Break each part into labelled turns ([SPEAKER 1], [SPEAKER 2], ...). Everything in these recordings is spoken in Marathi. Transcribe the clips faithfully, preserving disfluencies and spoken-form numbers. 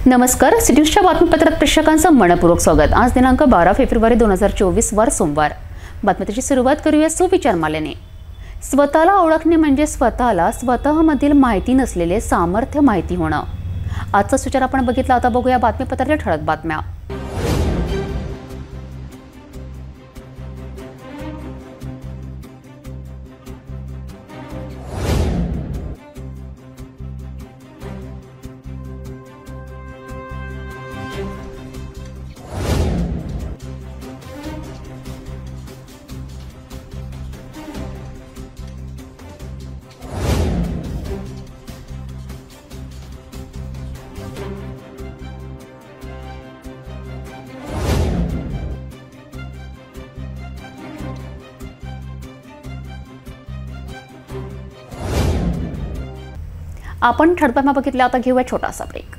[SPEAKER 1] नमस्कार, सिटीच्या बातमीपत्रात प्रेक्षकांचं मनपूर्वक स्वागत। आज दिनांक बारा फेब्रुवारी दोन हजार चोवीस वार सोमवार। बातमीची सुरुवात करूया सुविचार मालेने। स्वतःला ओळखणे म्हणजे स्वतःला स्वतःमधील माहिती नसलेले सामर्थ्य माहिती होणं। आजचा सुविचार आपण बघितला। आता बघूया बातमीपत्रातल्या ठळक बातम्या। आपण ठळक बातम्या बघितल्या। आता घेऊया छोटासा ब्रेक।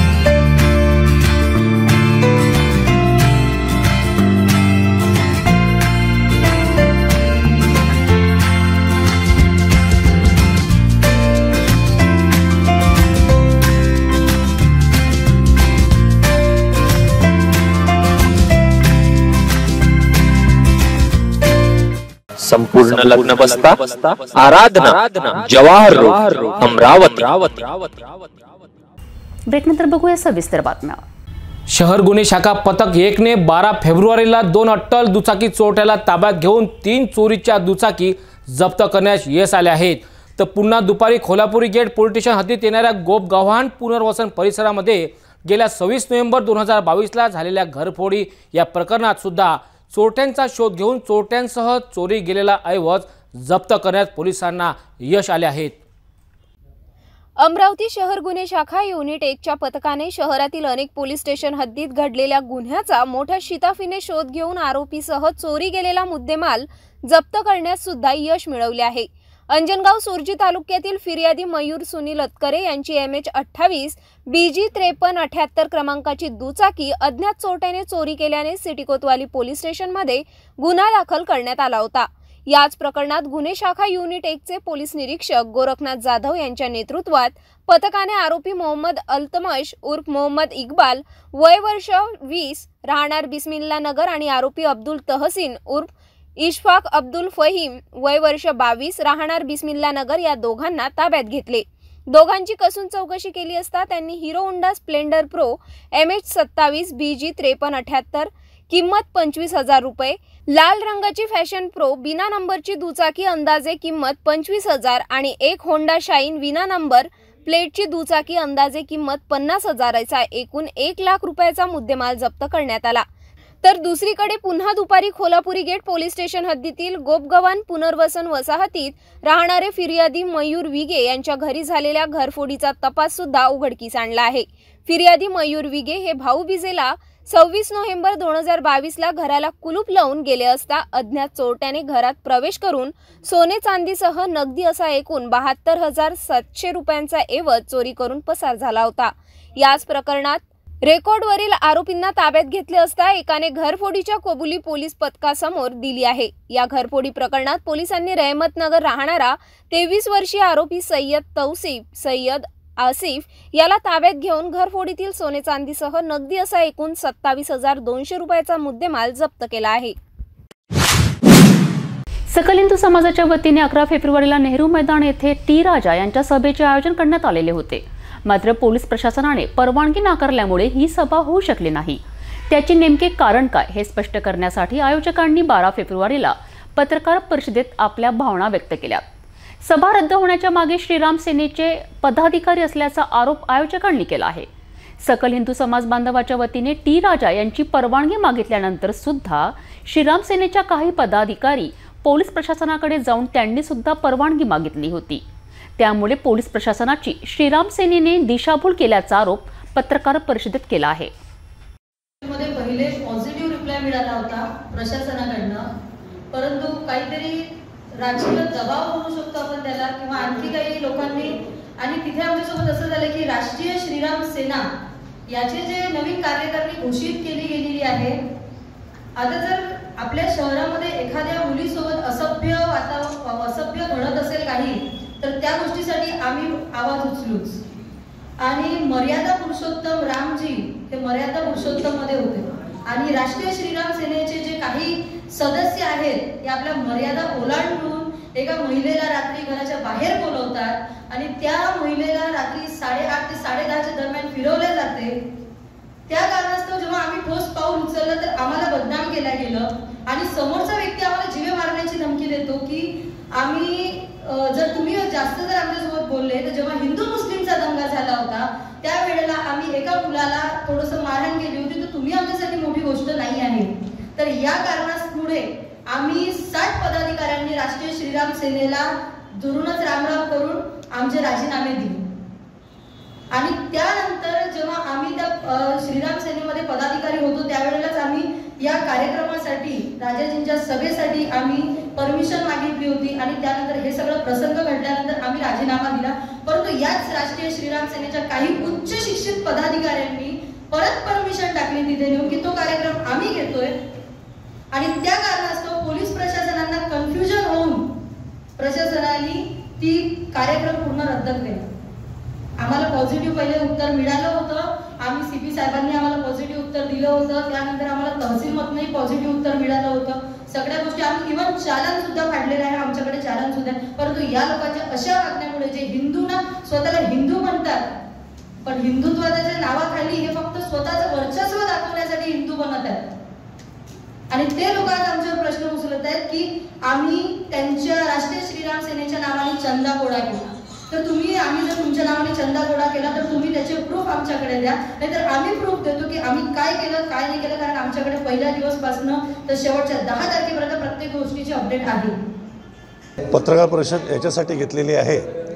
[SPEAKER 2] संपूर्ण लग्न बसता आराधना जवाहर रोड अमरावती।
[SPEAKER 1] ब्रेक नंतर बघूया सविस्तर बातम्या।
[SPEAKER 3] शहर गुन्हे शाखा पथक एक ने बारा फेब्रुवारीला दोन अट्टल दुचाकी चोरट्याला ताब्यात घेऊन तीन चोरीच्या दुचाकी जप्त करण्यास यश आले आहेत। तर पुन्हा दुपारी कोल्हापुरी गेट पोलीस स्टेशन हद्दीत येणाऱ्या गोपगव्हाण पुनर्वसन परिसरामध्ये गेल्या सव्वीस नोव्हेंबर दोन हजार बावीस ला झालेल्या घरफोडी या प्रकरणात सुद्धा चोरट्यांचा शोध घेऊन चोरट्यांसह चोरी गेलेला ऐवज जप्त करण्यात पोलिसांना यश आले आहेत।
[SPEAKER 4] अमरावती शहर गुन्हे शाखा युनिट एक च्या पथकाने शहरातील अनेक पोलीस स्टेशन हद्दीत घडलेल्या गुन्ह्याचा मोठ्या शिताफीने शोध घेऊन आरोपीसह चोरी गेलेला मुद्देमाल जप्त करण्यास सुद्धा यश मिळवले आहे। अंजनगाव सुरजी तालुक्यातील फिर्यादी मयूर सुनील अतकरे यांची एम एच अठ्ठावीस बीजी त्रेपन्न अठ्याहत्तर क्रमांकाची दुचाकी अज्ञात चोरट्याने चोरी केल्याने सिटी कोतवाली पोलीस स्टेशनमध्ये गुन्हा दाखल करण्यात आला होता। याच प्रकरणात गुन्हे शाखा युनिट एक चे पोलीस निरीक्षक गोरखनाथ जाधव यांच्या नेतृत्वात पथकाने आरोपी मोहम्मद अल्तमश उर्फ मोहम्मद इक्बाल वय वर्ष वीस राहणार बिस्मिल्ला नगर आणि आरोपी अब्दुल तहसीन उर्फ इशफाक अब्दुल फहीम वय वर्ष बावीस राहणार बिस्मिल्ला नगर या दोघांना ताब्यात घेतले। दोघांची कसून चौकशी केली असता त्यांनी Hero Honda Splendor Pro M H सत्तावीस बीजी त्रेपन्न अठ्याहत्तर किंमत पंचवीस हजार रुपये, लाल रंगाची फॅशन प्रो बिना नंबरची दुचाकी अंदाजे किंमत पंचवीस हजार आणि एक होंडा शाईन विना नंबर प्लेटची दुचाकी अंदाजे किंमत पन्नास हजाराचा एकूण एक लाख रुपयाचा मुद्देमाल जप्त करण्यात आला। तर दुसरीकडे पुन्हा दुपारी कोल्हापुरी गेट पोलीस स्टेशन हद्दीतील गोपगव्हाण पुनर्वसन वसाहतीत राहणारे फिर्यादी मयूर विगे यांच्या घरी झालेल्या घरफोडीचा तपास सुद्धा उघडकीस आणला आहे। फिर्यादी मयूर विगे हे भाऊबीजेला सव्वीस नोव्हेंबर दोन हजार बावीस ला घराला कुलूप लावून गेले असता अज्ञात चोरट्याने घरात प्रवेश करून सोने चांदीसह नगदी असा एकूण बहात्तर हजार सातशे रुपयांचा ऐवज चोरी करून पसार झाला होता। याच प्रकरणात रेकॉर्डवरील आरोपींना ताब्यात घेतले असता एकाने घरफोडीच्या कबुली पोलीस पथकासमोर दिली आहे। या घरफोडी प्रकरणात पोलिसांनी रहमतनगर राहणारा तेवीस वर्षीय आरोपी सय्यद तौसिफ सय्यद आसिफ याला ताब्यात घेऊन घरफोडीतील सोने चांदीसह नगदी असा एकूण सत्तावीस हजार दोनशे रुपयाचा मुद्देमाल जप्त केला आहे।
[SPEAKER 1] सकल हिंदू समाजाच्या वतीने अकरा फेब्रुवारीला नेहरू मैदान येथे टी राजा यांच्या सभेचे आयोजन करण्यात आलेले होते। मात्र पोलीस प्रशासनाने परवानगी नाकारल्यामुळे ही सभा होऊ शकली नाही। त्याचे नेमके कारण काय हे स्पष्ट करण्यासाठी आयोजकांनी बारा फेब्रुवारीला पत्रकार परिषदेत आपल्या भावना व्यक्त केल्या। सभा रद्द होण्याच्या मागे श्रीराम सेनेचे पदाधिकारी असल्याचा आरोप आयोजकांनी केला आहे। सकल हिंदू समाज बांधवाच्या वतीने टी राजा यांची परवानगी मागितल्यानंतर सुद्धा श्रीराम सेनेच्या काही पदाधिकारी पोलीस प्रशासनाकडे जाऊन त्यांनी सुद्धा परवानगी मागितली होती। त्यामुळे पोलीस प्रशासनाची श्रीराम सेनेने दिशाभूल केल्याचा आरोप पत्रकार परिषदेत केला आहे।
[SPEAKER 5] मध्ये पहिले पॉझिटिव्ह रिप्लाय मिळाला होता प्रशासनाकडनं, परंतु काहीतरी राजकीय दबाव होऊ शकतो आपण त्याला किंवा आणखी काही लोकांनी, आणि तिथे आमच्यासोबत असं झालं की राष्ट्रीय श्रीराम सेना याचे जे नवीन कार्यकारिणी घोषित केली गेलेली आहे, आता जर आपल्या शहरामध्ये एखाद्या मुलीसोबत असभ्य वातावरण असभ्य घडत असेल काही, तर त्या गोष्टीसाठी आम्ही आवाज उचलूच। आणि मर्यादा पुरुषोत्तम रामजी हे मर्यादा पुरुषोत्तम मध्ये होते आणि राष्ट्रीय श्रीराम सेनेचे जे काही सदस्य आहेत ते आपल्या मर्यादा ओलांडून एका महिलेला रात्री घराच्या बाहेर बोलवतात आणि त्या महिलेला रात्री साडेआठ ते साडेदहाच्या दरम्यान फिरवले जाते। त्या कारणास्तव जेव्हा आम्ही ठोस पाऊल उचललं तर आम्हाला बदनाम केलं गेलं आणि समोरचा व्यक्ती आम्हाला जीवे मारण्याची धमकी देतो की आम्ही जर तुम्ही जास्त जर आमच्यासोबत बोलले तर जेव्हा हिंदू मुस्लिमचा दंगा झाला होता त्यावेळेला आम्ही एका मुलाला थोडंसं मारहाण केली होती तर तुम्ही आमच्यासाठी मोठी गोष्ट नाही आहे। तर या कारणामुळे आम्ही साठ पदाधिकाऱ्यांनी राष्ट्रीय श्रीराम सेनेला दुरूनच रामराम करून आमचे राजीनामे दिले आणि त्यानंतर जेव्हा आम्ही त्या श्रीराम सेनेमध्ये पदाधिकारी होतो त्यावेळेलाच आम्ही या कार्यक्रमासाठी राजाजींच्या सभेसाठी आम्ही परमिशन मागितली होती आणि त्यानंतर हे सगळं प्रसंग घडल्यानंतर आम्ही राजीनामा दिला। परंतु याच राष्ट्रीय श्रीराम सेनेच्या काही उच्च शिक्षित पदाधिकाऱ्यांनी परत परमिशन टाकली तिथे नेऊन की तो कार्यक्रम आम्ही घेतोय आणि त्या कारणास्तव पोलीस प्रशासनाला कन्फ्युजन होऊन प्रशासनाने ती कार्यक्रम पूर्ण रद्द केला। आम्हाला पॉझिटिव्ह पहिले उत्तर मिळालं होतं, आम्ही सीपी साहेबांनी आम्हाला पॉझिटिव्ह उत्तर दिलं होतं, त्यानंतर आम्हाला तहसीलमधूनही पॉझिटिव्ह उत्तर मिळालं होतं। सगळ्या गोष्टी आम्ही इव्हन चालन सुद्धा फाडलेलं आहे, आमच्याकडे चालन सुद्धा आहे। परंतु या लोकांच्या अशा वागण्यामुळे जे हिंदूंना स्वतःला हिंदू म्हणतात पण हिंदुत्वाच्या नावाखाली हे फक्त स्वतःचं वर्चस्व दाखवण्यासाठी हिंदू बनत आहेत आणि ते लोक आज आमच्यावर प्रश्न उचलत आहेत की आम्ही त्यांच्या राष्ट्रीय श्रीराम सेनेच्या नावाने चंदा गोळा केला। तर तुम्ही आम्ही जर तुमच्या नावाने चंदा गोळा केला तर तुम्ही त्याचे प्रूफ आमच्याकडे द्या, नाहीतर आम्ही प्रूफ देतो की आम्ही काय केलं काय नाही केलं, कारण आमच्याकडे पहिल्या दिवसपासून तर शेवटच्या दहा तारखेपर्यंत प्रत्येक गोष्टीची अपडेट आहे।
[SPEAKER 6] पत्रकार परिषद याच्यासाठी घेतलेली आहे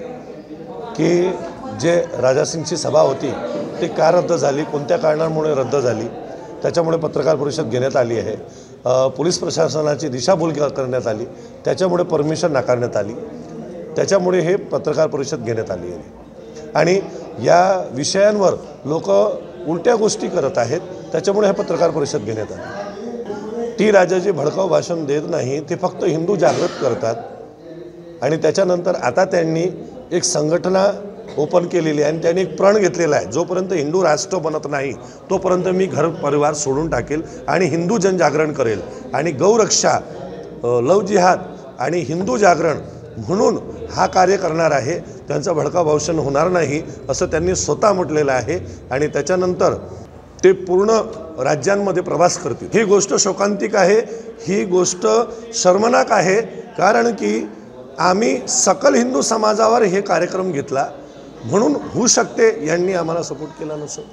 [SPEAKER 6] की जे राजासिंगची सभा होती ती का रद्द झाली, कोणत्या कारणामुळे रद्द झाली, त्याच्यामुळे पत्रकार परिषद घेण्यात आली आहे। पोलीस प्रशासनाची दिशाभूल करण्यात आली, त्याच्यामुळे परमिशन नाकारण्यात आली, त्याच्यामुळे हे पत्रकार परिषद घेण्यात आली आहे आणि या विषयांवर लोक उलट्या गोष्टी करत आहेत, त्याच्यामुळे हे पत्रकार परिषद घेण्यात आली। टी राजाजी भडकाऊ भाषण देत नाही, ते फक्त हिंदू जागृत करतात आणि त्याच्यानंतर आता त्यांनी एक संघटना ओपन केलेली आहे आणि त्यांनी एक प्रण घेतलेला आहे, जोपर्यंत हिंदू राष्ट्र बनत नाही तोपर्यंत मी घर परिवार सोडून टाकेल आणि हिंदू जनजागरण करेल आणि गौरक्षा, लव जिहाद आणि हिंदू जागरण म्हणून हा कार्य करणार आहे। त्यांचं भडकाऊ भाषण होणार नाही असं त्यांनी स्वतः म्हटलेलं आहे आणि त्याच्यानंतर ते पूर्ण राज्यांमध्ये प्रवास करतील। ही गोष्ट शोकांतिक आहे, ही गोष्ट शर्मनाक आहे, कारण की आम्ही सकल हिंदू समाजावर हे कार्यक्रम घेतला म्हणून होऊ शकते यांनी आम्हाला सपोर्ट केला नसेल।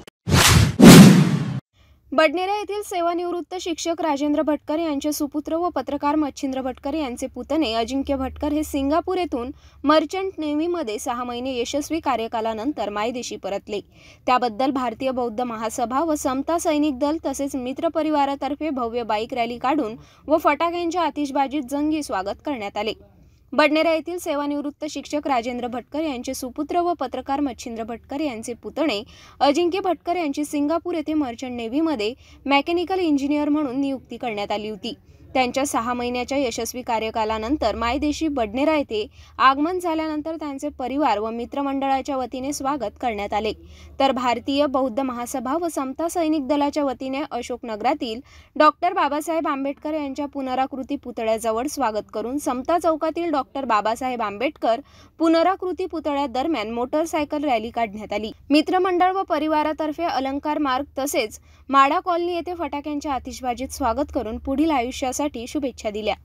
[SPEAKER 4] बडनेरा येथील सेवानिवृत्त शिक्षक राजेंद्र भटकर यांचे सुपुत्र व पत्रकार मच्छिंद्र भटकर यांचे पुतणे अजिंक्य भटकर हे सिंगापूर येथून मर्चंट नेव्हीमध्ये सहा महिने यशस्वी कार्यकालानंतर मायदेशी परतले। त्याबद्दल भारतीय बौद्ध महासभा व समता सैनिक दल तसेच मित्र परिवारातर्फे भव्य बाईक रॅली काढून व फटाक्यांच्या आतिषबाजीत जंगी स्वागत करण्यात आले। बडनेरा येथील सेवानिवृत्त शिक्षक राजेंद्र भटकर यांचे सुपुत्र व पत्रकार मच्छिंद्र भटकर यांचे पुतणे अजिंक्य भटकर यांची सिंगापूर येथे मर्चंट नेव्हीमध्ये मेकॅनिकल इंजिनियर म्हणून नियुक्ती करण्यात आली होती। त्यांच्या सहा महिन्याच्या यशस्वी कार्यकालानंतर मायदेशी बडनेरा येथे आगमन झाल्यानंतर त्यांचे परिवार व मित्रमंडळाच्या वतीने स्वागत करण्यात आले। तर भारतीय बौद्ध महासभा व समता सैनिक दलाच्या वतीने अशोकनगरातील डॉक्टर बाबासाहेब आंबेडकर यांच्या पुनराकृती पुतळ्याजवळ स्वागत करून समता चौकातील डॉक्टर बाबासाहेब आंबेडकर पुनराकृती पुतळ्यादरम्यान मोटरसायकल रॅली काढण्यात आली। मित्रमंडळ व परिवारातर्फे अलंकार मार्ग तसेच माडा कॉलनी येथे फटाक्यांच्या आतिषबाजीत स्वागत करून पुढील आयुष्यासाठी शुभेच्छा दिल्या।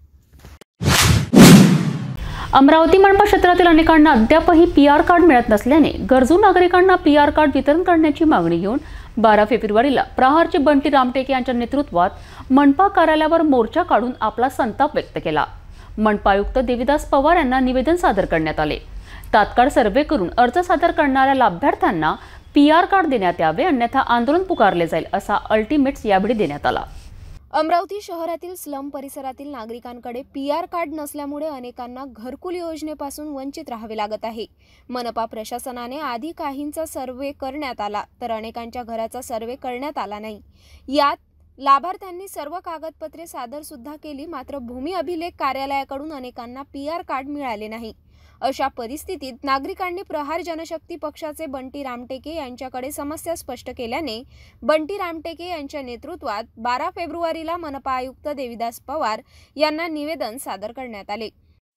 [SPEAKER 1] अमरावती मनपा क्षेत्रातील अनेकांना अद्यापही पी आर कार्ड मिळत नसल्याने गरजू नागरिकांना पी आर कार्ड वितरण करण्याची मागणी घेऊन बारा फेब्रुवारीला प्रहारचे बंटी रामटेके यांच्या नेतृत्वात मनपा कार्यालयावर मोर्चा काढून आपला संताप व्यक्त केला। मनपा आयुक्त देविदास पवार यांना निवेदन सादर करण्यात आले। तात्काळ सर्वे करून अर्ज सादर करणाऱ्या लाभार्थ्यांना पी आर कार्ड देण्यात यावे, अन्यथा आंदोलन पुकारले जाईल असा अल्टिमेट्स यावेळी देण्यात आला।
[SPEAKER 4] अमरावती शहरातील स्लम परिसरातील नागरिकांकडे पी आर कार्ड नसल्यामुळे अनेकांना घरकुल योजनेपासून वंचित राहावे लागत आहे। मनपा प्रशासनाने आधी काहींचा सर्वे करण्यात आला तर अनेकांच्या घराचा सर्वे करण्यात आला नाही। यात लाभार्थ्यांनी सर्व कागदपत्रे सादर सुद्धा केली, मात्र भूमी अभिलेख कार्यालयाकडून अनेकांना पी आर कार्ड मिळाले नाही। अशा परिस्थितीत नागरिकांनी प्रहार जनशक्ती पक्षाचे बंटी रामटेके यांच्याकडे समस्या स्पष्ट केल्याने बंटी रामटेके यांच्या नेतृत्वात बारा फेब्रुवारीला मनपा आयुक्त देविदास पवार यांना निवेदन सादर करण्यात आले।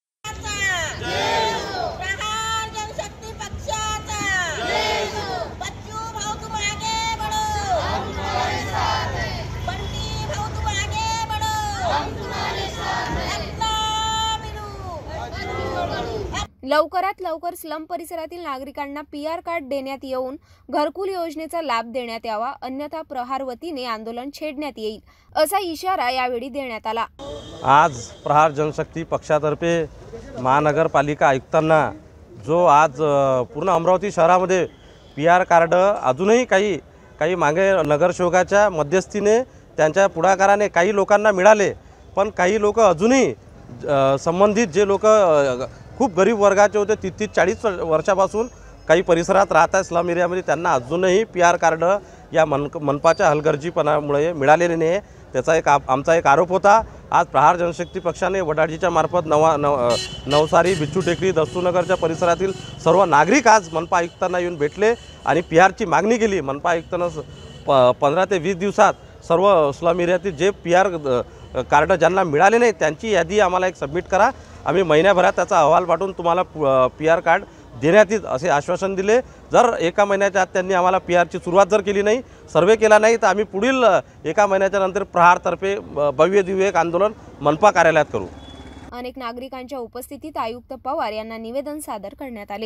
[SPEAKER 4] लवकरात लवकर स्लम परिसरातील नागरिकांना पी आर कार्ड देण्यात येऊन घरकुल योजनेचा लाभ देण्यात यावा, अन्यथा प्रहार वतीने आंदोलन छेडण्यात येईल असा इशारा यावेळी देण्यात आला।
[SPEAKER 7] आज प्रहार जनशक्ती पक्षातर्फे महानगरपालिका आयुक्तांना जो आज पूर्ण अमरावती शहरामध्ये पी आर कार्ड अजूनही काही काही मागे नगरसेवकाच्या मध्यस्थीने त्यांच्या पुढाकाराने काही लोकांना मिळाले, पण काही लोक अजूनही संबंधित जे लोक खूप गरीब वर्गाचे होते तीस तीस चाळीस वर्षापासून काही परिसरात राहत आहे स्लम एरियामध्ये, त्यांना अजूनही पी आर कार्ड या मन मनपाच्या हलगर्जीपणामुळे मिळालेले नाही। त्याचा एक आमचा एक आरोप होता। आज प्रहार जनशक्ती पक्षाने वडाळजीच्या मार्फत नवा नव नवसारी बिच्छू टेकडी दस्तूनगरच्या परिसरातील सर्व नागरिक आज मनपा आयुक्तांना येऊन भेटले आणि पी आरची मागणी केली। मनपा आयुक्तांना प पंधरा ते वीस दिवसात सर्व slum एरियातील J P R card ज्यांना मिळाले नाही त्यांची यादी आम्हाला एक सबमिट करा, आम्ही महिन्याभरात त्याचा अहवाल पाठवून तुम्हाला पी आर कार्ड देण्यात येईल असे आश्वासन दिले। जर एका महिन्याच्या आत त्यांनी आम्हाला पी आरची सुरुवात जर केली नाही, सर्वे केला नाही, तर आम्ही पुढील एका महिन्याच्या नंतर प्रहारतर्फे भव्य दिव्य एक आंदोलन मनपा कार्यालयात करू।
[SPEAKER 4] अनेक नागरिकांच्या उपस्थितीत आयुक्त पवार यांना निवेदन सादर करण्यात आले।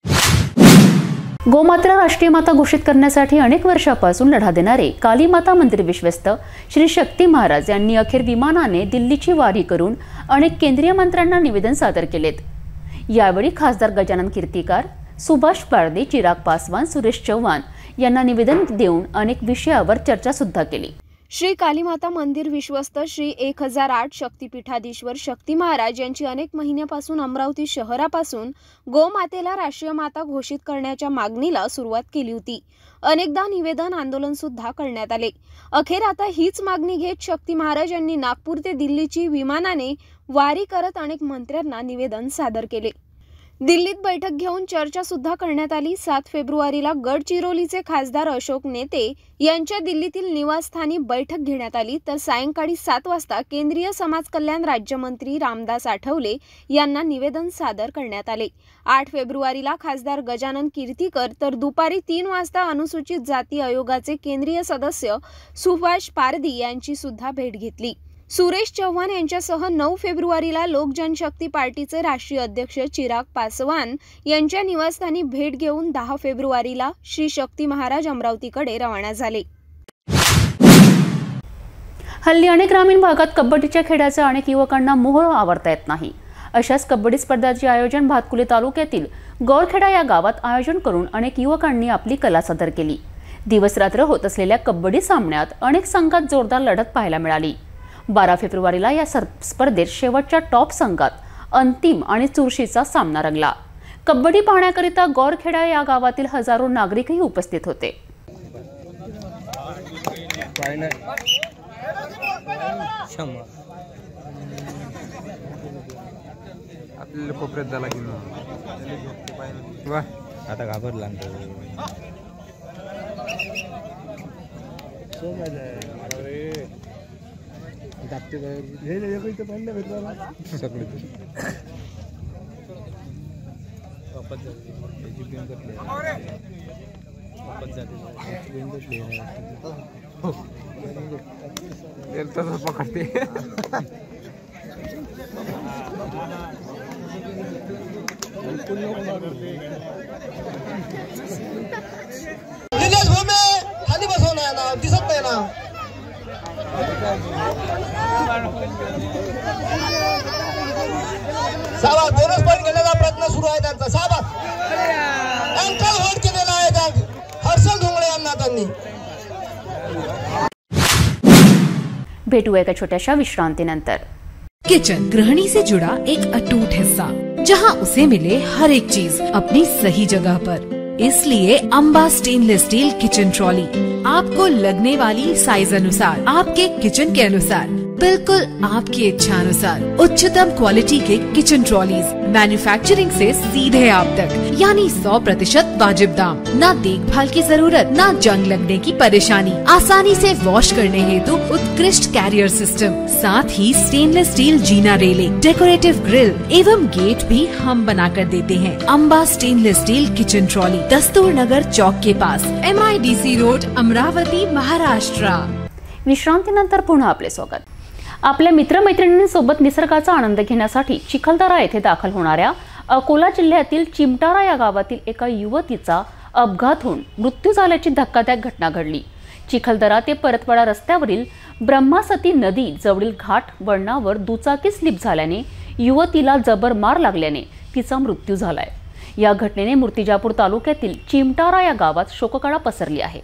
[SPEAKER 1] गोमाता राष्ट्रीय माता घोषित करण्यासाठी अनेक वर्षापासून लढा देणारे कालीमाता मंदिर विश्वस्त श्री शक्ती महाराज यांनी अखेर विमानाने दिल्लीची वारी करून अनेक केंद्रीय मंत्र्यांना निवेदन सादर केलेत। यावेळी खासदार गजानन कीर्तिकार, सुभाष पारधी, चिराग पासवान, सुरेश चव्हाण यांना निवेदन देऊन अनेक विषयावर चर्चा सुद्धा केली।
[SPEAKER 4] श्री कालीमाता मंदिर विश्वस्त श्री एक हजार आठ शक्तीपीठाधीश्वर शक्ती महाराज यांची अनेक महिन्यापासून अमरावती शहरापासून गोमातेला राष्ट्रीय माता घोषित करण्याच्या मागणीला सुरुवात केली होती। अनेकदा निवेदन आंदोलन सुद्धा करण्यात आले। अखेर आता हीच मागणी घेत शक्ती महाराज यांनी नागपूर ते दिल्लीची विमानाने वारी करत अनेक मंत्र्यांना निवेदन सादर केले। दिल्लीत बैठक घेऊन चर्चा सुद्धा करण्यात आली। सात फेब्रुवारीला गडचिरोलीचे खासदार अशोक नेते यांच्या दिल्लीतील निवासस्थानी बैठक घेण्यात आली, तर सायंकाळी सात वाजता केंद्रीय समाज कल्याण राज्यमंत्री रामदास आठवले यांना निवेदन सादर करण्यात आले। आठ फेब्रुवारीला खासदार गजानन कीर्तिकर तर दुपारी तीन वाजता अनुसूचित जाती आयोगाचे केंद्रीय सदस्य सुभाष पारधी यांची सुद्धा भेट घेतली। सुरेश चव्हाण यांच्यासह नऊ फेब्रुवारीला लोक जनशक्ती पार्टीचे राष्ट्रीय अध्यक्ष चिराग पासवान यांच्या निवासस्थानी भेट घेऊन दहा फेब्रुवारीला श्री शक्ती महाराज अमरावतीकडे रवाना झाले।
[SPEAKER 1] हल्ली अनेक ग्रामीण भागात कबड्डीच्या खेळाचा अनेक युवकांना मोह आवरता येत नाही। अशाच कबड्डी स्पर्धांचे आयोजन भातकुली तालुक्यातील गौरखेडा या गावात आयोजन करून अनेक युवकांनी आपली कला सादर केली। दिवस रात्र होत असलेल्या कबड्डी सामन्यात अनेक संघात जोरदार लढत पाहायला मिळाली। बारा फेब्रुवारीला या स्पर्धेत शेवटच्या टॉप संघात अंतिम आणि चुरशीचा सामना रंगला। कबड्डी पाहण्याकरिता गौरखेडा या गावातील हजारो नागरिकही उपस्थित होते।
[SPEAKER 8] आता घाबरला पकडते
[SPEAKER 9] खाली बसवणार ना दिसत नाही ना। सावा बोनस पॉईंट घेण्याचा प्रयत्न सुरू आहे त्यांचा। सावा अँकल होल्ड केलेला आहे हर्षल धुंगळे यांना त्यांनी।
[SPEAKER 1] भेटूया एका छोट्याशा विश्रांतीनंतर।
[SPEAKER 10] किचन गृहिणी से जुड़ा एक अटूट हिस्सा, जहां उसे मिले हर एक चीज अपनी सही जगह पर। इसलिए Amba stainless steel kitchen trolley आपको लगने वाली साइज अनुसार, आपके किचन के अनुसार बिल्कुल आपकी इच्छा अनुसार उच्चतम क्वालिटी के किचन ट्रॉलीज मैन्युफैक्चरिंग से सीधे आप तक, यानी सौ प्रतिशत वाजिब दाम, न देखभाल की जरूरत, न जंग लगने की परेशानी, आसानी से वॉश करने हेतु उत्कृष्ट कैरियर सिस्टम, साथ ही स्टेनलेस स्टील जीना रेलिंग, डेकोरेटिव ग्रिल एवं गेट भी हम बना कर देते हैं। Amba stainless steel kitchen trolley, Dastur Nagar चौक के पास, M I D C road, Amravati, Maharashtra.
[SPEAKER 1] विश्रांतीनंतर पुन्हा आपले स्वागत। आपल्या मित्रमैत्रिणींसोबत निसर्गाचा आनंद घेण्यासाठी चिखलदरा येथे दाखल होणाऱ्या अकोला जिल्ह्यातील चिमटारा या गावातील एका युवतीचा अपघात होऊन मृत्यू झाल्याची धक्कादायक घटना घडली। चिखलदरा ते परतवाडा रस्त्यावरील ब्रह्मसती नदी जवळील घाट वळणावर दुचाकी स्लिप झाल्याने युवतीला जबर मार लागल्याने तिचा मृत्यू झालाय। या घटनेने मूर्तिजापूर तालुक्यातील चिमटारा या गावात शोककळा पसरली आहे।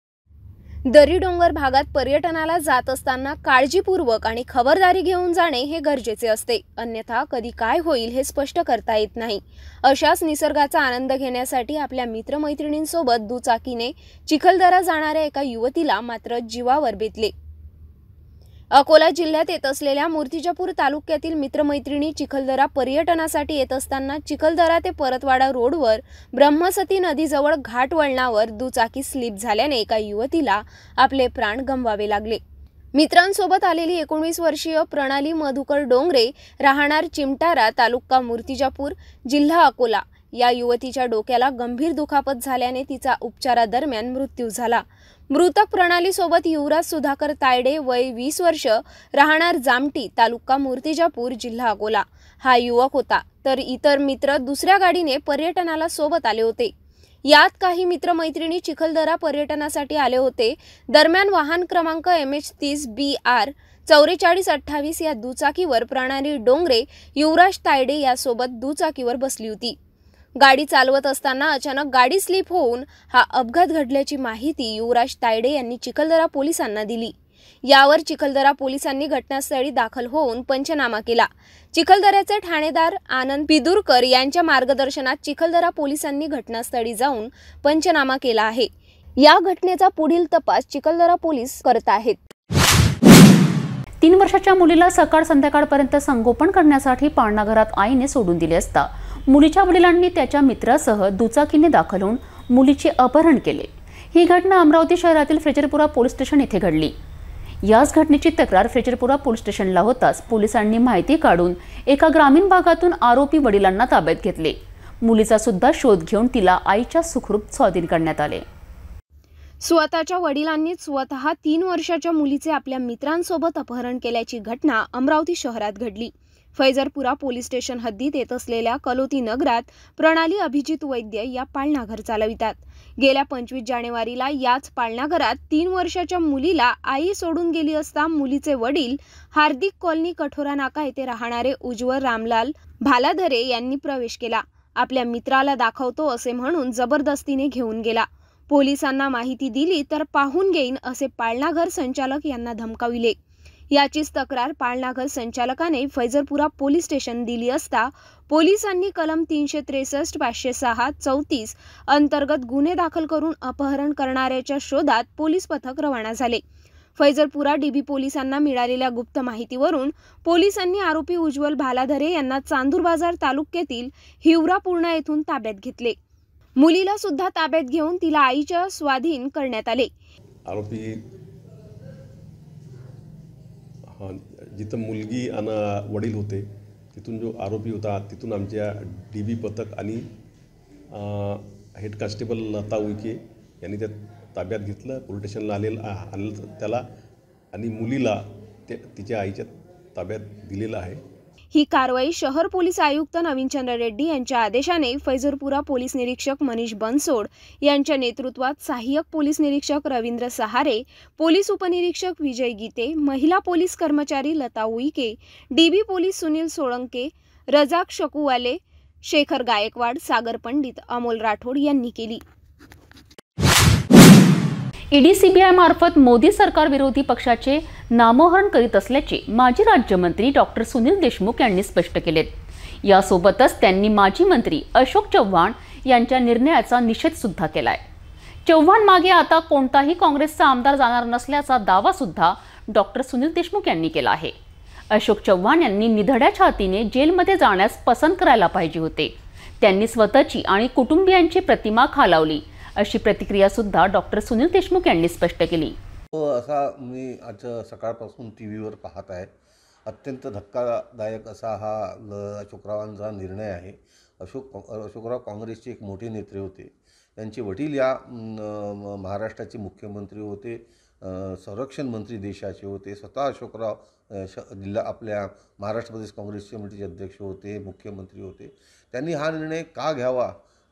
[SPEAKER 4] दरी डोंगर भागात पर्यटनाला जात असताना काळजीपूर्वक आणि खबरदारी घेऊन जाणे हे गरजेचे असते, अन्यथा कधी काय होईल हे स्पष्ट करता येत नाही। अशाच निसर्गाचा आनंद घेण्यासाठी आपल्या मित्रमैत्रिणींसोबत दुचाकीने चिखलदरा जाणाऱ्या एका युवतीला मात्र जीवावर बेतले। अकोला जिल्ह्यात येत असलेल्या मूर्तिजापूर तालुक्यातील मित्रमैत्रिणी चिखलदरा पर्यटनासाठी येत असताना चिखलदरा ते परतवाडा रोडवर ब्रह्मसती नदीजवळ घाट वळणावर दुचाकी स्लिप झाल्याने एका युवतीला आपले प्राण गमवावे लागले। मित्रांसोबत आलेली एकोणीस वर्षीय प्रणाली मधुकर डोंगरे, राहणार चिमटारा, तालुका मूर्तिजापूर, जिल्हा अकोला, या युवतीच्या डोक्याला गंभीर दुखापत झाल्याने तिचा उपचारादरम्यान मृत्यू झाला। मृतक प्रणाली सोबत युवराज सुधाकर तायडे, वय वीस वर्ष, राहणार जामटी, तालुका मूर्तिजापूर, जिल्हा अकोला, हा युवक होता। तर इतर मित्र दुसऱ्या गाडीने पर्यटनाला सोबत आले होते। यात काही मित्रमैत्रिणी चिखलदरा पर्यटनासाठी आले होते। दरम्यान वाहन क्रमांक एम एच तीस बी आर चौवेचाळीस अठ्ठावीस या दुचाकीवर प्रणाली डोंगरे, युवराज तायडे यासोबत दुचाकीवर बसली होती। गाडी चालवत असताना अचानक गाडी स्लिप होऊन हा अपघात घडल्याची माहिती युवराज तायडे यांनी चिखलदरा पोलिसांना दिली। यावर चिखलदरा पोलिसांनी घटनास्थळी दाखल होऊन पंचनामा केला। चिखलदऱ्याचे ठाणेदार आनंद पिदुरकर यांच्या मार्गदर्शनात चिखलदरा पोलिसांनी घटनास्थळी जाऊन पंचनामा केला आहे। या घटनेचा पुढील तपास चिखलदरा पोलीस करत आहेत।
[SPEAKER 1] तीन वर्षाच्या मुलीला सकाळ संध्याकाळपर्यंत संगोपन करण्यासाठी पाळणाघरात आईने सोडून दिले असता मुलीच्या वडिलांनी त्याच्या मित्रासह दुचाकीने दाखल होऊन मुलीचे अपहरण केले। ही घटना अमरावती शहरातील फ्रेजरपुरा पोलीस स्टेशन येथे घडली। याच घटनेची तक्रार फ्रेजरपुरा पोलीस स्टेशनला होताच पोलिसांनी माहिती काढून एका ग्रामीण भागातून आरोपी वडिलांना ताब्यात घेतले। मुलीचा सुद्धा शोध घेऊन तिला आईच्या सुखरूप स्वाधीन करण्यात आले।
[SPEAKER 4] स्वतःच्या वडिलांनीच स्वतः तीन वर्षाच्या मुलीचे आपल्या मित्रांसोबत अपहरण केल्याची घटना अमरावती शहरात घडली। फैजरपुरा पोलीस स्टेशन हद्दीत येत असलेल्या कलोती नगरात प्रणाली अभिजित वैद्य या पाळणाघर चालवितात। गेल्या पंचवीस जानेवारीला याच पाळणाघरात तीन वर्षाच्या मुलीला आई सोडून गेली असता मुलीचे वडील हार्दिक कॉलनी कठोरा नाका येथे राहणारे उज्ज्वल रामलाल भालाधरे यांनी प्रवेश केला। आपल्या मित्राला दाखवतो असे म्हणून जबरदस्तीने घेऊन गेला। पोलिसांना माहिती दिली तर पाहून घेईन असे पाळणाघर संचालक यांना धमकाविले। याचीच तक्रार पाळणाघर संचालकाने फैजरपुरा पोलीस स्टेशन दिली असता पोलिसांनी कलम तीनशे त्रेसष्ट पाचशे सहा चौतीस अंतर्गत गुन्हे दाखल करून अपहरण करणाऱ्याच्या शोधात पोलीस पथक रवाना झाले। फैजरपुरा डीबी पोलिसांना मिळालेल्या गुप्त माहितीवरून पोलिसांनी आरोपी उज्ज्वल भालाधरे यांना चांदूर बाजार तालुक्यातील हिवरापूर्णा येथून ताब्यात घेतले। मुलीला सुद्धा ताब्यात घेऊन तिला आईच्या स्वाधीन करण्यात आले।
[SPEAKER 11] आरोपी जिथं मुलगी आणि वडील होते तिथून जो आरोपी होता तिथून आमच्या डी बी पथक आणि हेड कॉन्स्टेबल लता उईके यांनी त्या ताब्यात घेतलं। पोलीस स्टेशनला आलेलं आणलं त्याला आणि मुलीला ते तिच्या आईच्या ताब्यात दिलेलं आहे।
[SPEAKER 4] ही कारवाई शहर पोलीस आयुक्त नवीनचंद्र रेड्डी यांच्या आदेशाने फैजरपुरा पोलीस निरीक्षक मनीष बनसोड यांच्या नेतृत्वात सहाय्यक पोलीस निरीक्षक रवींद्र सहारे, पोलीस उपनिरीक्षक विजय गीते, महिला पोलीस कर्मचारी लता उईके, डीबी पोलीस सुनील सोळंके, रजाक शकूवाले, शेखर गायकवाड, सागर पंडित, अमोल राठोड यांनी केली।
[SPEAKER 1] ईडी सीबीआय मार्फत मोदी सरकार विरोधी पक्षाचे नामोहरण करीत असल्याचे माजी राज्यमंत्री डॉक्टर सुनील देशमुख यांनी स्पष्ट केले। यासोबतच त्यांनी माजी मंत्री अशोक चव्हाण यांच्या निर्णयाचा निषेध सुद्धा केलाय। चव्हाण मागे आता कोणताही काँग्रेसचा आमदार जाणार नसल्याचा दावा सुद्धा डॉक्टर सुनील देशमुख यांनी केला आहे। अशोक चव्हाण यांनी निधड्या छातीने जेलमध्ये जाण्यास पसंत करायला पाहिजे होते। त्यांनी स्वतःची आणि कुटुंबियांची प्रतिमा खालावली अशी प्रतिक्रिया सुद्धा डॉक्टर सुनील देशमुख यांनी स्पष्ट केली।
[SPEAKER 12] तो असा मी आज सकाळपासून टी व्हीवर पाहत आहे। अत्यंत धक्कादायक असा हा अशोकरावांचा निर्णय आहे। अशोक अशोकराव काँग्रेसचे एक मोठे नेते होते। त्यांचे वडील या महाराष्ट्राचे मुख्यमंत्री होते, संरक्षण मंत्री देशाचे होते। स्वतः अशोकराव जिल्हा आपल्या महाराष्ट्र प्रदेश काँग्रेस कमिटीचे अध्यक्ष होते, मुख्यमंत्री होते। त्यांनी हा निर्णय का घ्यावा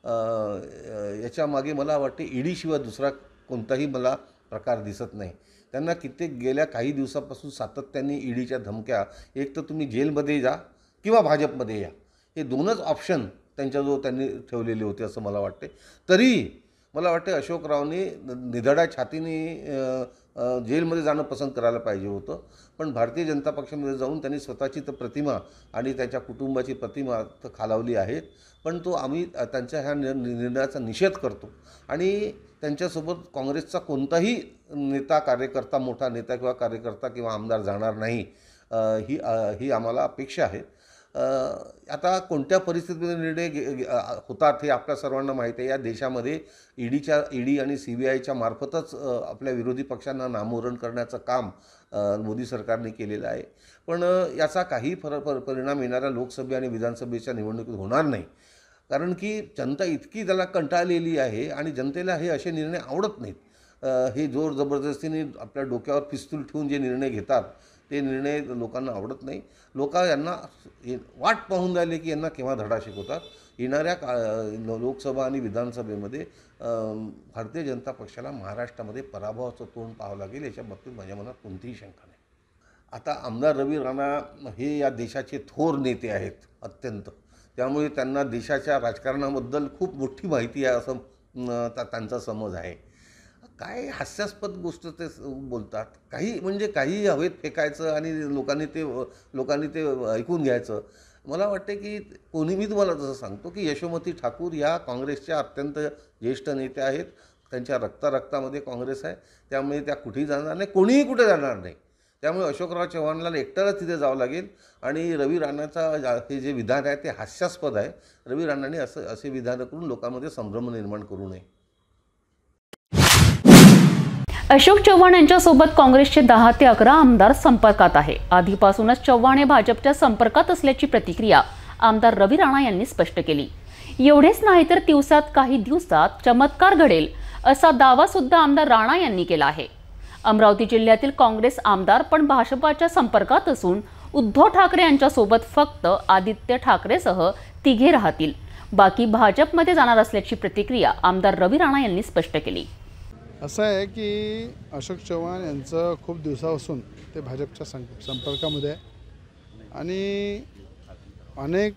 [SPEAKER 12] याच्या मागे मला वाटते ईडीशिवाय दुसरा कोणताही मला प्रकार दिसत नाही। त्यांना कित्येक गेल्या काही दिवसापासून सातत्याने ईडीच्या धमक्या, एक तर तुम्ही जेलमध्ये जा किंवा भाजपमध्ये या, हे दोनच ऑप्शन त्यांच्याजवळ त्यांनी ठेवलेले होते असं मला वाटते। तरी मला वाटते अशोकरावने निधड्या छातीने जेलमध्ये जाणं पसंत करायला पाहिजे होतं, पण भारतीय जनता पक्षामध्ये जाऊन त्यांनी स्वतःची तर प्रतिमा आणि त्यांच्या कुटुंबाची प्रतिमा तर खालावली आहे। पण तो आम्ही त्यांच्या ह्या निर्णयाचा निषेध करतो आणि त्यांच्यासोबत काँग्रेसचा कोणताही नेता कार्यकर्ता, मोठा नेता किंवा कार्यकर्ता किंवा आमदार जाणार नाही ही ही आम्हाला अपेक्षा आहे। आता कोणत्या परिस्थितीमध्ये निर्णय होतात हे आपल्या सर्वांना माहीत आहे। या देशामध्ये ईडीच्या ईडी आणि सी बी आयच्या मार्फतच आपल्या विरोधी पक्षांना नामोहरण करण्याचं काम मोदी सरकारने केलेलं आहे। पण याचा काही फरक परिणाम येणाऱ्या लोकसभा आणि विधानसभेच्या निवडणुकीत होणार नाही, कारण की जनता इतकी त्याला कंटाळलेली आहे आणि जनतेला हे असे निर्णय आवडत नाहीत। हे जोर जबरदस्तीने आपल्या डोक्यावर पिस्तूल ठेवून जे निर्णय घेतात ते निर्णय लोकांना आवडत नाही। लोक यांना वाट पाहून राहिले की यांना केव्हा धडा शिकवतात। येणाऱ्या का लोकसभा आणि विधानसभेमध्ये भारतीय जनता पक्षाला महाराष्ट्रामध्ये पराभवाचं तोंड पाहावं लागेल, याच्या बाबतीत माझ्या मनात कोणतीही शंका नाही। आता आमदार रवी राणा हे या देशाचे थोर नेते आहेत अत्यंत, त्यामुळे त्यांना देशाच्या राजकारणाबद्दल खूप मोठी माहिती आहे असं त्यांचा समज आहे। काय हास्यास्पद गोष्ट ते बोलतात, काही म्हणजे काही हवेत फेकायचं आणि लोकांनी ते लोकांनी ते ऐकून घ्यायचं। मला वाटते की कोणी, मी तुम्हाला जसं सांगतो की यशोमती ठाकूर या काँग्रेसच्या अत्यंत ज्येष्ठ नेत्या आहेत। त्यांच्या रक्ता रक्तामध्ये काँग्रेस आहे, त्यामुळे त्या कुठेही जाणार नाही, कोणीही कुठे जाणार नाही। त्यामुळे अशोकराव चव्हाणला एकट्यालाच तिथे जावं लागेल आणि रवी राणाचा हे जे विधान आहे ते हास्यास्पद आहे। रवी राणाने असं असे विधान करून लोकांमध्ये संभ्रम निर्माण करू नये।
[SPEAKER 1] अशोक चव्हाण यांच्यासोबत काँग्रेसचे दहा ते अकरा आमदार संपर्कात आहे। आधीपासूनच चव्हाण हे भाजपच्या संपर्कात असल्याची प्रतिक्रिया आमदार रवी राणा यांनी स्पष्ट केली। एवढेच नाही तर दिवसात काही दिवसात चमत्कार घडेल असा दावा सुद्धा आमदार राणा यांनी केला आहे। अमरावती जिल्ह्यातील काँग्रेस आमदार पण भाजपाच्या संपर्कात असून उद्धव ठाकरे यांच्यासोबत फक्त आदित्य ठाकरेसह तिघे राहतील, बाकी भाजपमध्ये जाणार असल्याची प्रतिक्रिया आमदार रवी राणा यांनी स्पष्ट केली।
[SPEAKER 13] असं आहे की अशोक चव्हाण यांचं खूप दिवसापासून ते भाजपच्या सं संपर्कामध्ये आहे आणि अनेक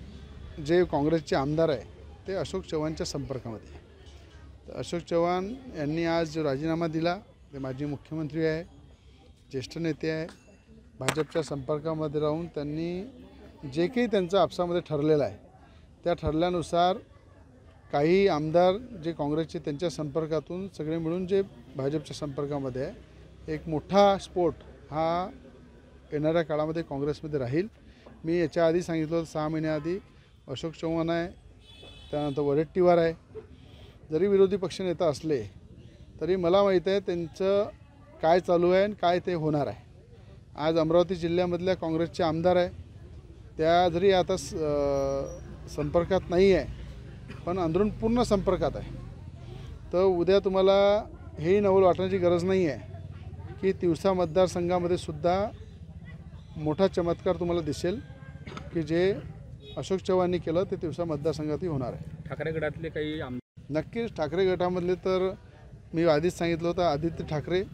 [SPEAKER 13] जे काँग्रेसचे आमदार आहे ते अशोक चव्हाणच्या संपर्कामध्ये आहे। तर अशोक चव्हाण यांनी आज जो राजीनामा दिला, ते माजी मुख्यमंत्री आहे, ज्येष्ठ नेते आहे, भाजपच्या संपर्कामध्ये राहून त्यांनी जे काही त्यांचं आपसामध्ये ठरलेलं आहे त्या ठरल्यानुसार काही आमदार जे काँग्रेसचे त्यांच्या संपर्कातून सगळे मिळून जे भाजपच्या संपर्कामध्ये आहे, एक मोठा स्फोट हा येणाऱ्या काळामध्ये काँग्रेसमध्ये राहील। मी याच्या आधी सांगितलं होतं, सहा महिन्याआधी अशोक चव्हाण आहे, त्यानंतर वडेट्टीवार आहे। जरी विरोधी पक्षनेता असले तरी मला माहीत आहे त्यांचं काय चालू आहे आणि काय ते होणार आहे। आज अमरावती जिल्ह्यामधल्या काँग्रेसचे आमदार आहे, त्या जरी आता संपर्कात नाही आहे पण अंदरून पूर्ण संपर्कात आहे। तर उद्या तुम्हाला हेही नवल वाटण्याची गरज नाही आहे की तिवसा मतदारसंघामध्ये सुद्धा मोठा चमत्कार तुम्हाला दिसेल की जे अशोक चव्हाणनी केलं ते तिवसा मतदारसंघातही होणार आहे।
[SPEAKER 8] ठाकरे गटातले काही
[SPEAKER 13] नक्कीच ठाकरे गटामधले तर मी आधीच सांगितलं होतं, आदित्य ठाकरे,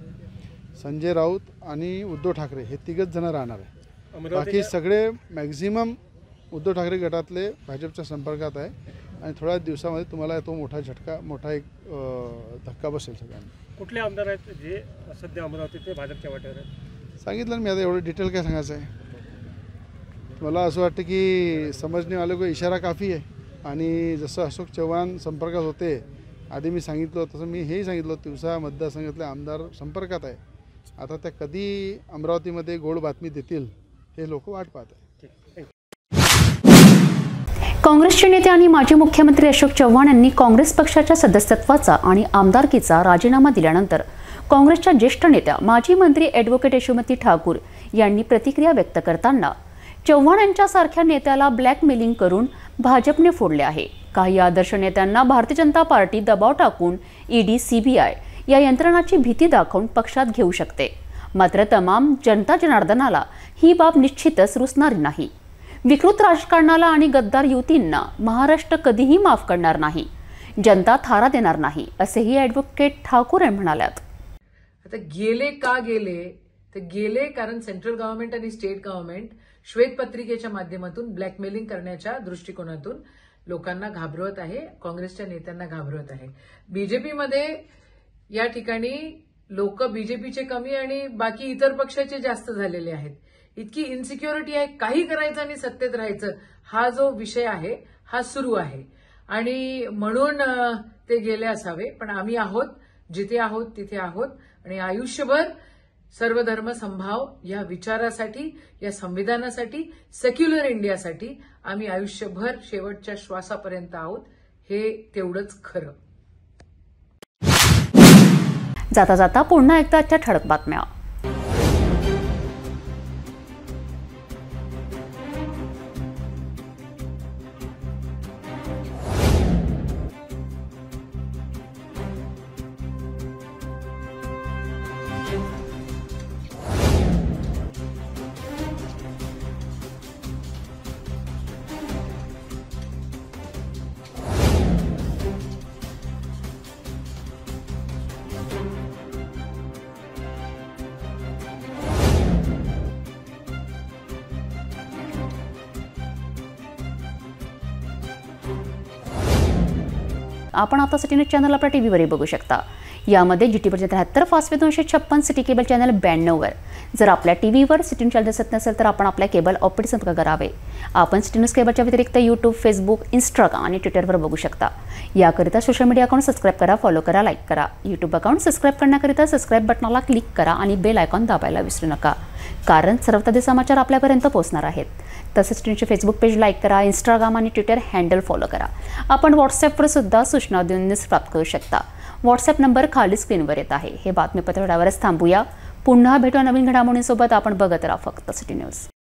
[SPEAKER 13] संजय राऊत आणि उद्धव ठाकरे हे तिघच जण राहणार आहे। बाकी सगळे मॅक्झिमम उद्धव ठाकरे गटातले भाजपच्या संपर्कात आहे आणि थोड्या दिवसामध्ये तुम्हाला तो मोठा झटका, मोठा एक धक्का बसेल सगळ्यांना।
[SPEAKER 14] कुठले आमदार आहेत जे सध्या अमरावतीत ते भाजपच्या वाटेवर आहेत?
[SPEAKER 13] सांगितलं मी, आता एवढं डिटेल काय सांगायचं आहे। मला असं वाटतं की समजणे वाले को इशारा काफ़ी आहे आणि जसं अशोक चव्हाण संपर्कात होते आधी मी सांगितलं तसं मी हेही सांगितलं, तिवसा मतदारसंघातले आमदार संपर्कात आहे। आता त्या कधी अमरावतीमध्ये गोड बातमी देतील हे लोक वाट पाहत आहेत.
[SPEAKER 1] काँग्रेसचे नेते आणि माजी मुख्यमंत्री अशोक चव्हाण यांनी काँग्रेस पक्षाच्या सदस्यत्वाचा आणि आमदारकीचा राजीनामा दिल्यानंतर काँग्रेसच्या ज्येष्ठ नेत्या माजी मंत्री ॲडव्होकेट यशोमती ठाकूर यांनी प्रतिक्रिया व्यक्त करताना चव्हाण यांच्यासारख्या नेत्याला ब्लॅकमेलिंग करून भाजपने फोडले आहे. काही आदर्श नेत्यांना भारतीय जनता पार्टी दबाव टाकून ईडी, सीबीआय या यंत्रणाची भीती दाखवून पक्षात घेऊ शकते. मात्र तमाम जनता जनार्दनाला ही बाब निश्चितच रुचणारी नाही. विकृत राजकारणाला आणि गद्दार युतींना महाराष्ट्र कधीही माफ करणार नाही, जनता थारा देणार नाही, असेही ॲडव्होकेट ठाकूर म्हणाल्यात.
[SPEAKER 15] आता गेले का गेले तर गेले कारण सेंट्रल गव्हर्नमेंट आणि स्टेट गव्हर्नमेंट श्वेतपत्रिकेच्या माध्यमातून ब्लॅकमेलिंग करण्याच्या दृष्टिकोनातून लोकांना घाबरवत आहे, काँग्रेसच्या नेत्यांना घाबरवत आहे. बीजेपीमध्ये या ठिकाणी लोक बीजेपीचे कमी आणि बाकी इतर पक्षाचे जास्त झालेले आहेत. इतकी इन्सिक्युरिटी आहे, काही करायचं आणि सत्तेत राहायचं हा जो विषय आहे हा सुरू आहे आणि म्हणून ते गेले असावे. पण आम्ही आहोत, जिथे आहोत तिथे आहोत आणि आयुष्यभर सर्व धर्म संभाव या विचारासाठी, या संविधानासाठी, सेक्युलर इंडियासाठी आम्ही आयुष्यभर शेवटच्या श्वासापर्यंत आहोत, हे तेवढंच खरं.
[SPEAKER 1] जाता जाता पुन्हा एकदा आजच्या ठळक बातम्या. आपण आता सिटी न्यूज चॅनल आपल्या टीव्हीवरही बघू शकता. यामध्ये जी टी पंचे त्र्याहत्तर, फास्टवे दोनशे छप्पन, सिटी केबल चॅनल ब्याण्णववर. जर आपल्या टीव्हीवर सिटी न्यूज चॅनल दिसत नसेल तर आपण आपल्या केबल ऑपरेटर संपर्क करावे. आपण सिटी न्यूज केबलच्या व्यतिरिक्त यूट्यूब, फेसबुक, इंस्टाग्राम आणि ट्विटरवर बघू शकता. याकरिता सोशल मीडिया अकाउंट सबस्क्राईब करा, फॉलो करा, लाईक करा. यूट्यूब अकाउंट सबस्क्राईब करण्याकरिता सबस्क्राईब बटनाला क्लिक करा आणि बेल आयकॉन दाबायला विसरू नका, कारण सर्व ताजे समाचार आपल्यापर्यंत पोहोचणार आहेत. तसेच टीव्हीचे फेसबुक पेज लाईक करा, इंस्टाग्राम आणि ट्विटर हँडल फॉलो करा. आपण व्हॉट्सॲपवर सुद्धा सूचना देऊन न्यूज प्राप्त करू शकता. व्हॉट्सॲप नंबर खाली स्क्रीनवर येत आहे. हे बातमीपत्र एवढ्यावरच थांबूया. पुन्हा भेटू नवीन घडामोडींसोबत. आपण बघत राहा फक्त सिटी न्यूज.